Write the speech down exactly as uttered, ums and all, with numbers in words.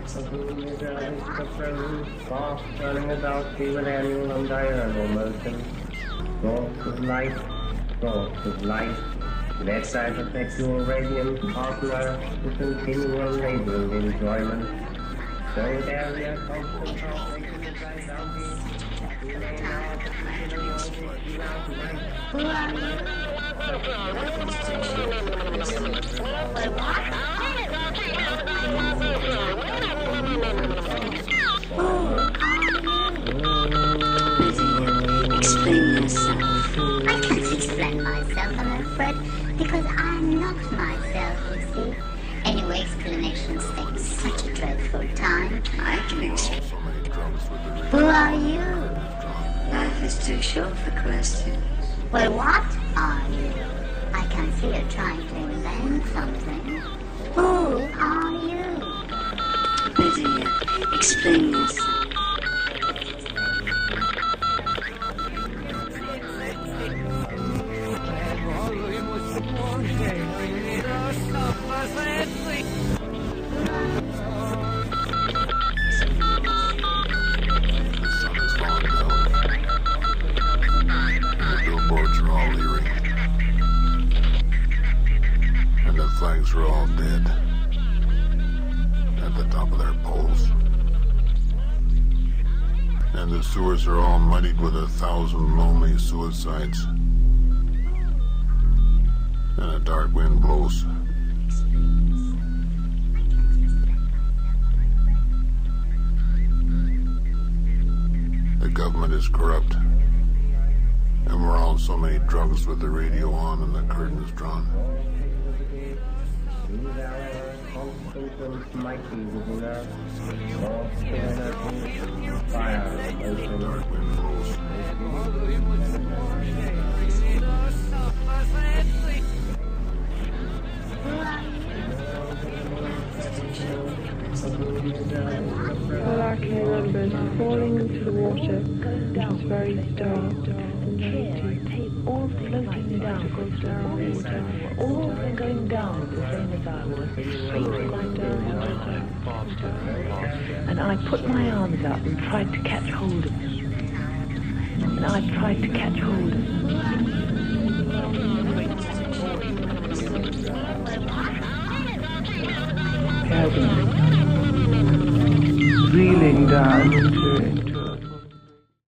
Fast turning about even annual and diurnal motion. Thoughts of light, thoughts of light. Let thy perpetual radiant partner to continual labouring enjoyment. So there we are constant halfway to thy bounty. We may now particularly always be out right. Who are Explain yourself. I can't explain myself, I'm afraid, because I'm not myself, you see. Anyway, explanations take such a dreadful time. I can explain. Who are you? Life is too short for questions. Well, what are you? I can see you're trying to invent something. Who are you? Lydia, explain yourself. Flags are all dead at the top of their poles, and the sewers are all muddied with a thousand lonely suicides, and a dark wind blows. The government is corrupt, and we're on so many drugs with the radio on and the curtains drawn. Constant and mighty within us, soft energy, fire, ocean. Well, I can remember falling into the water, which was very dark, and all floating down, goes down, goes down, all of them going down the same as I was, straight going down, down, down. And I put my arms up and tried to catch hold of them. And I tried to catch hold of them. Reeling down into